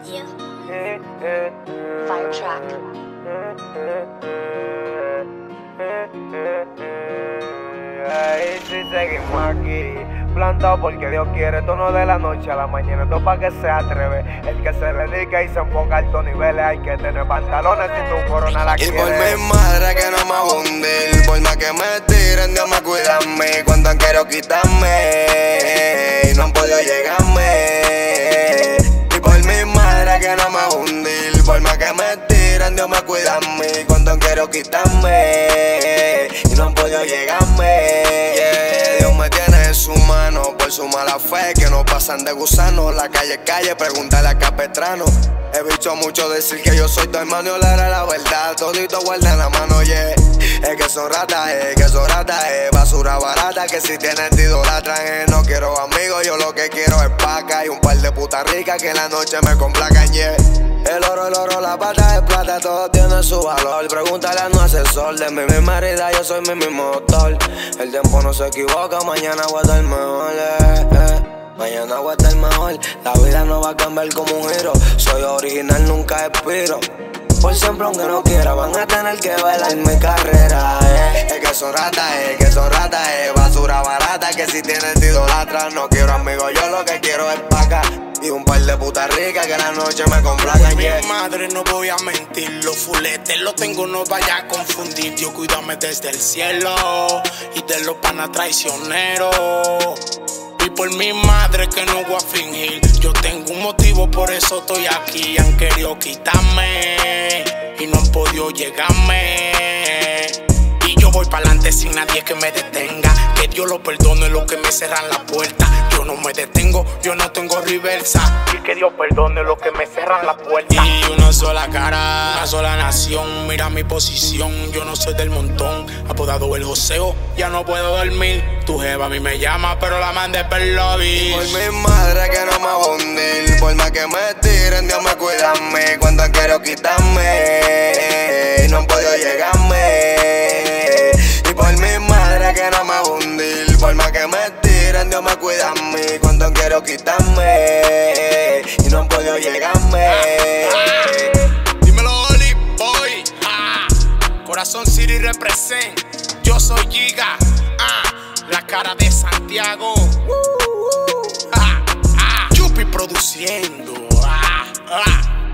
Yeah. Fire track. Ahí sí seguimos aquí, plantado porque Dios quiere. Tono de la noche a la mañana, esto pa' que se atreve. El que se dedica y se enfoca a altos niveles, hay que tener pantalones si tu corona la quiere. Y por mi madre que no me va a hundir, por más que me tiren, Dios me cuida a mí. Cuando han querido quitarme y no han podido llegarme. Y por mi madre que no me va a hundir, por más que me tiren, Dios me cuida a mí. Cuando han querido quitarme y no han podido llegarme. Yeah, Dios me tiene en su mano por su mala fe, que no pasan de gusano. La calle es calle, pregúntale a Capetrano. He visto mucho decir que yo soy tu hermano y hablar a la verdad. Todito guarda la mano, yeah. Es que son ratas, basura barata que si tienen te idolatran. No quiero amigos, yo lo que quiero es paca y un par de putas ricas que en la noche me complacan, yeah. El oro, la pata de plata, todo tiene su valor. Pregúntale a un asesor, de mi misma herida yo soy mi mismo doctor. El tiempo no se equivoca, mañana voy a estar mejor, Mañana voy a estar mejor, la vida no va a cambiar como un giro. Soy original, nunca expiro. Por siempre aunque no quiera, van a tener que bailar mi carrera, Es que son ratas, basura barata que si tienen te idolatran. No quiero amigos, yo lo que quiero es paca y un par de putas ricas que la noche me complacan, yeah. Mi madre, no voy a mentir, los fuletes los tengo, no vaya a confundir. Dios cuídame desde el cielo y de los panas traicioneros. Y por mi madre que no voy a fingir, yo tengo un motivo, por eso estoy aquí. Han querido quitarme y no han podido llegarme. Y yo voy pa'lante sin nadie que me detenga. Que Dios lo perdone los que me cerran la puerta. Yo no me detengo, yo no tengo reversa. Y que Dios perdone los que me cerran la puerta. Y una sola cara, una sola nación. Mira mi posición, yo no soy del montón. Apodado el joseo, ya no puedo dormir. Tu jeva a mí me llama, pero la mandé per lobby. Por mi madre que no me va a hundir, por más que me tiren, Dios me cuida a mí. Cuando han querido quitarme y no han podido llegarme. Y por mi madre que no me va a hundir, por más que me tiren, Dios me cuida a mí. Cuando han querido quitarme y no han podido llegarme. Dímelo, Oli, boy. Corazón City represent. Yo soy Giga. La cara de Santiago. Yupi produciendo.